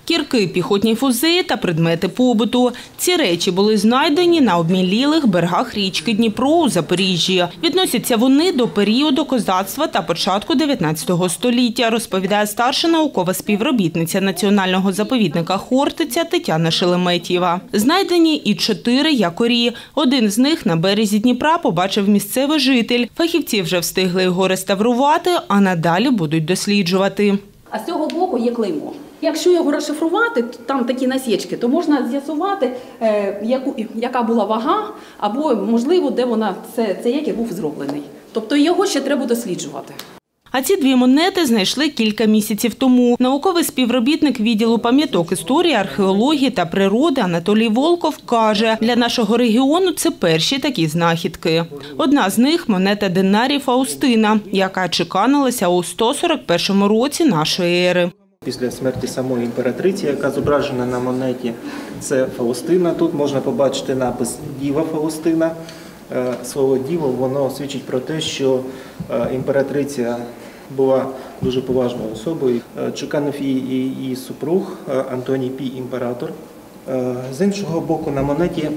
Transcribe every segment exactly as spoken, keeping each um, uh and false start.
Кірки, піхотні фузи та предмети побуту. Ці речі були знайдені на обмілілих берегах річки Дніпро у Запоріжжі. Відносяться вони до періоду козацтва та початку дев'ятнадцятого століття, розповідає старша наукова співробітниця Національного заповідника Хортиця Тетяна Шелеметьєва. Знайдені і чотири якорі. Один з них на березі Дніпра побачив місцевий житель. Фахівці вже встигли його реставрувати, а надалі будуть досліджувати. А з цього боку є клеймо. Якщо його розшифрувати, там такі насічки, то можна з'ясувати, яку, яка була вага, або, можливо, де вона, це, це якір був зроблений. Тобто його ще треба досліджувати. А ці дві монети знайшли кілька місяців тому. Науковий співробітник відділу пам'яток історії, археології та природи Анатолій Волков каже, для нашого регіону це перші такі знахідки. Одна з них – монета динарій Фаустина, яка чеканилася у сто сорок першому році нашої ери. Після смерті самої імператриці, яка зображена на монеті, це Фаустина. Тут можна побачити напис «Діва Фаустина». Слово «діво» воно свідчить про те, що імператриця була дуже поважною особою. Чеканив її її супруг Антоній Пій імператор. З іншого боку на монеті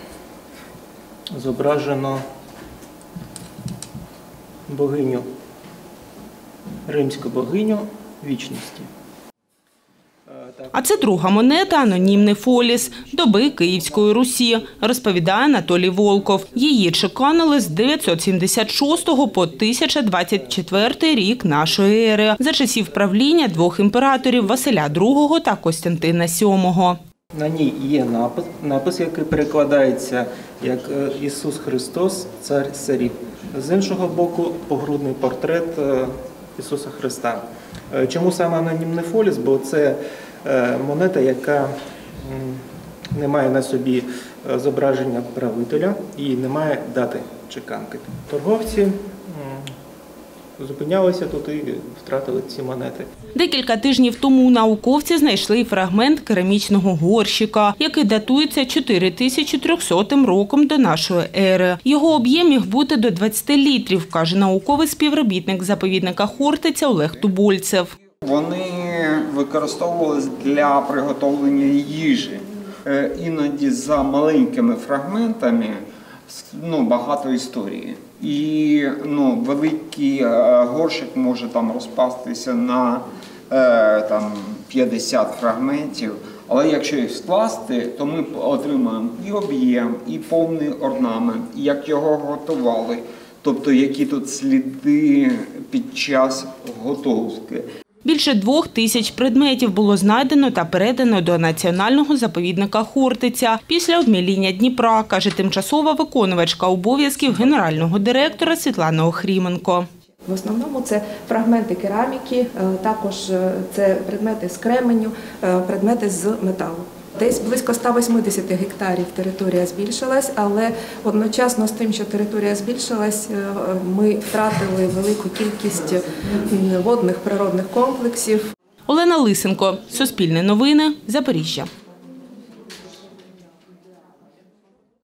зображено богиню, римську богиню вічності. А це друга монета – анонімний фоліс доби Київської Русі, розповідає Анатолій Волков. Її чеканили з дев'ятсот сімдесят шостого по тисяча двадцять четвертий рік нашої ери, за часів правління двох імператорів – Василя другого та Костянтина сьомого. На ній є напис, напис, який перекладається як «Ісус Христос, цар царів». З іншого боку – погрудний портрет Ісуса Христа. Чому саме анонімний фоліс? Бо це монета, яка не має на собі зображення правителя і не має дати чеканки. Торговці зупинялися тут і втратили ці монети. Декілька тижнів тому науковці знайшли фрагмент керамічного горщика, який датується чотири тисячі трьохсотим роком до нашої ери. Його об'єм міг бути до двадцяти літрів, каже науковий співробітник заповідника Хортиця Олег Тубольцев. Вони використовувалися для приготовлення їжі. Іноді за маленькими фрагментами ну, багато історії. І ну, великий горщик може там розпастися на там, п'ятдесят фрагментів. Але якщо їх скласти, то ми отримаємо і об'єм, і повний орнамент, і як його готували. Тобто, які тут сліди під час готовки. Більше двох тисяч предметів було знайдено та передано до Національного заповідника Хортиця після обміління Дніпра, каже тимчасова виконувачка обов'язків генерального директора Світлана Охріменко. В основному це фрагменти кераміки, також це предмети з кременю, предмети з металу. Десь близько ста восьмидесяти гектарів територія збільшилась, але одночасно з тим, що територія збільшилась, ми втратили велику кількість водних природних комплексів. Олена Лисенко, Суспільне новини, Запоріжжя.